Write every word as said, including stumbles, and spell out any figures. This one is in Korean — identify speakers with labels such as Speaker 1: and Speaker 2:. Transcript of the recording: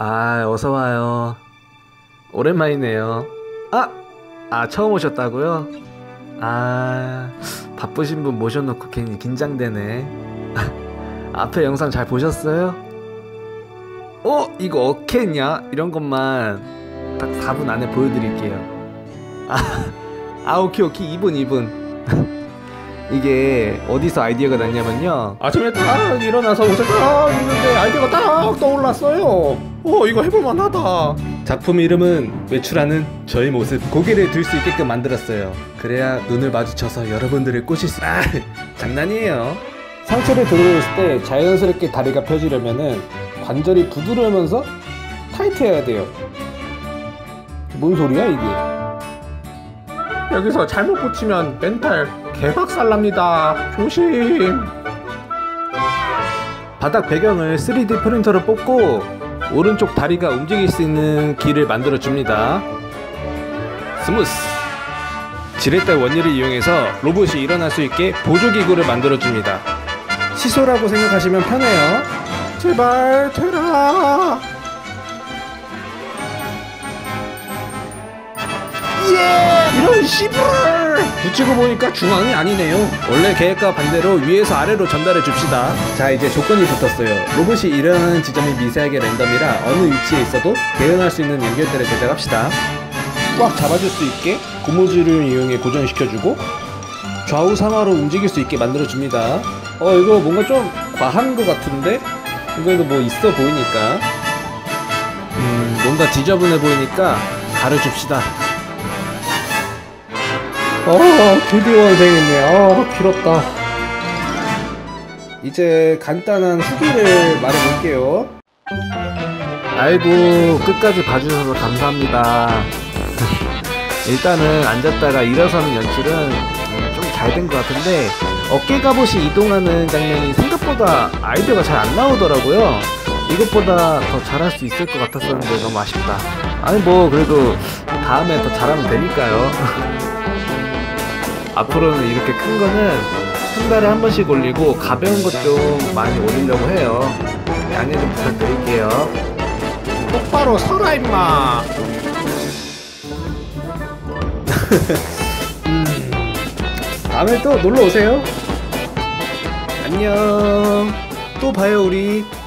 Speaker 1: 아, 어서와요. 오랜만이네요. 아! 아, 처음 오셨다고요? 아, 바쁘신 분 모셔놓고 괜히 긴장되네. 앞에 영상 잘 보셨어요? 어? 이거 어케냐? 이런 것만 딱 사 분 안에 보여드릴게요. 아, 아 오케이 오케이. 이 분 이 분. 이게 어디서 아이디어가 났냐면요,
Speaker 2: 아침에 딱 일어나서 옷을 딱 입는데 아이디어가 딱 떠올랐어요. 어 이거 해볼만 하다.
Speaker 1: 작품 이름은 외출하는 저의 모습. 고개를 들 수 있게끔 만들었어요. 그래야 눈을 마주쳐서 여러분들을 꼬실 수... 아, 장난이에요. 상체를 들어올렸을 때 자연스럽게 다리가 펴지려면은 관절이 부드러우면서 타이트해야 돼요. 뭔 소리야 이게?
Speaker 2: 여기서 잘못 붙이면 멘탈 개박살납니다. 조심.
Speaker 1: 바닥 배경을 쓰리디 프린터로 뽑고 오른쪽 다리가 움직일 수 있는 길을 만들어 줍니다. 스무스. 지렛대 원리를 이용해서 로봇이 일어날 수 있게 보조기구를 만들어 줍니다. 시소라고 생각하시면 편해요.
Speaker 2: 제발 되라.
Speaker 1: 예!
Speaker 2: 이런 씨불.
Speaker 1: 붙이고 보니까 중앙이 아니네요. 원래 계획과 반대로 위에서 아래로 전달해 줍시다. 자, 이제 조건이 붙었어요. 로봇이 일어나는 지점이 미세하게 랜덤이라 어느 위치에 있어도 대응할 수 있는 연결대를 제작합시다. 꽉 잡아줄 수 있게 고무줄을 이용해 고정시켜주고 좌우 상하로 움직일 수 있게 만들어줍니다. 어 이거 뭔가 좀 과한 것 같은데? 이거도 뭐 있어 보이니까 음 뭔가 지저분해 보이니까 가려줍시다.
Speaker 2: 어 드디어 완성했네. 어 길었다.
Speaker 1: 이제 간단한 후기를 말해볼게요. 아이고, 끝까지 봐주셔서 감사합니다. 일단은 앉았다가 일어서는 연출은 좀 잘 된 것 같은데 어깨 갑옷이 이동하는 장면이 생각보다 아이디어가 잘 안 나오더라고요. 이것보다 더 잘할 수 있을 것 같았었는데 너무 아쉽다. 아니 뭐 그래도 다음에 더 잘하면 되니까요. 앞으로는 이렇게 큰 거는 한 달에 한 번씩 올리고 가벼운 것 좀 많이 올리려고 해요. 양해 좀 부탁드릴게요.
Speaker 2: 똑바로 서라 임마.
Speaker 1: 음, 다음에 또 놀러 오세요. 안녕. 또 봐요 우리.